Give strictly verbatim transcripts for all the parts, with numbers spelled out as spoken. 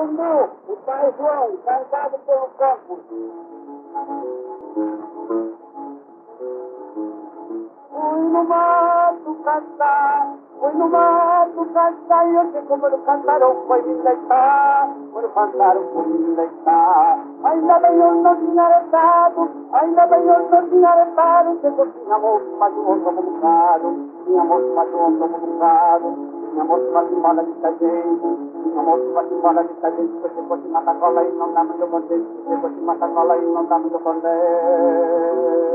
LUNDU, o Pai João, cantado pelo Campos. Fui no mato cantar, fui no mato cantar, e eu sei como no cantaram foi me deitar, quando cantaram foi me deitar. Ainda bem eu não tinha arretado, ainda bem eu não tinha arretado, se eu tinha moço, mas o outro como bocado, tinha moço, mas o outro como bocado, tinha moço, mas embora de gente, tinha moço, mas embora de gente, se você fosse matar cola e não dá muito contente, se você fosse matar cola e não dá muito contente.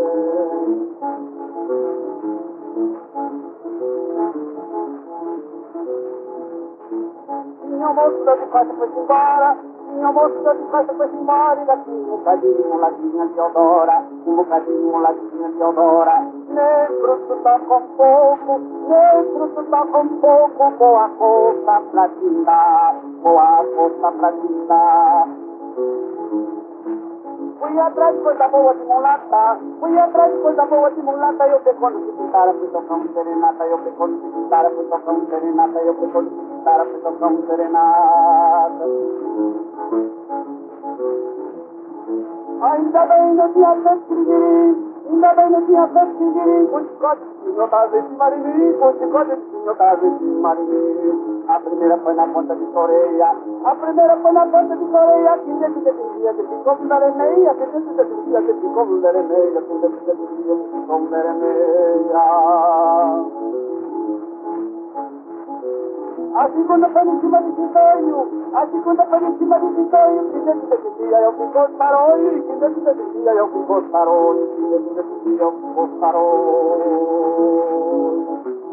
Minha moça de casa foi embora, minha moça de casa foi embora, e daqui um bocadinho, um ladinha de odora, um bocadinho, um ladinha de odora. Negro tu toca um pouco, negro tu toca um pouco, boa coisa pra te dar, boa coisa pra te dar. Fui atrás de coisa boa de mulata, fui atrás de coisa boa de mulata, eu pegando de guitarra, fui tocar um serenata, eu pegando de guitarra, fui tocar um serenata, eu pegando de guitarra, fui tocar um serenata. Ainda bem não tinha feito piriguiri, ainda bem não tinha feito piriguiri, com chicote de senhor tava em cima de mim, com chicote de senhor tava em cima de mim. A primeira foi na ponta de Coreia, a primeira foi na ponta de Coreia, que dentro de dia que ficou com deremeia, que dentro de dia que ficou com deremeia, que dentro de dia que ficou com deremeia. A segunda foi em cima de Titoio, a segunda foi em cima de Titoio, que dentro desse dia eu fico paroi, que dentro desse dia eu fico paroi, que dentro desse dia eu fico paroi.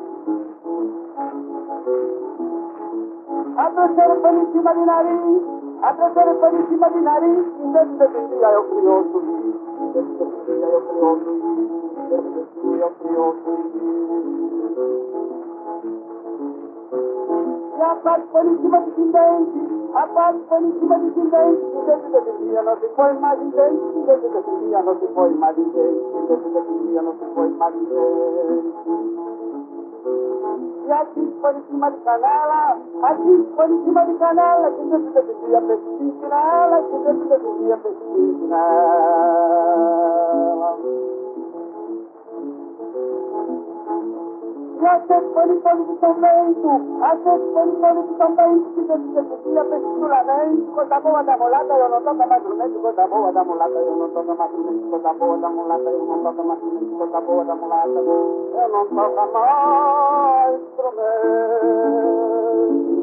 A terceira foi em cima de nariz, a terceira foi em cima de nariz, que dentro desse dia eu criou suíço, que dentro desse dia eu criou suíço, que dentro desse dia eu criou suíço. E a parte foi em cima de Quindente, a parte foi em cima de Quindente, que dentro desse dia não se foi mais ninguém, que dentro desse dia não se foi mais ninguém, que dentro desse dia não se foi mais ninguém. E aqui foi em cima de Canela, aqui foi em cima de Canela, que dentro desse dia fez pique nela, que dentro desse dia fez pique nela. E a sexta foi em torno de São Bento, a sexta foi em torno de São Bento, que dentro desse dia fez futuramente, coisa boa da mulata, eu não toco mais instrumento, coisa boa da mulata, eu não toco mais instrumento, coisa boa da mulata, eu não toco mais instrumento, coisa boa da mulata, eu não toco mais instrumento.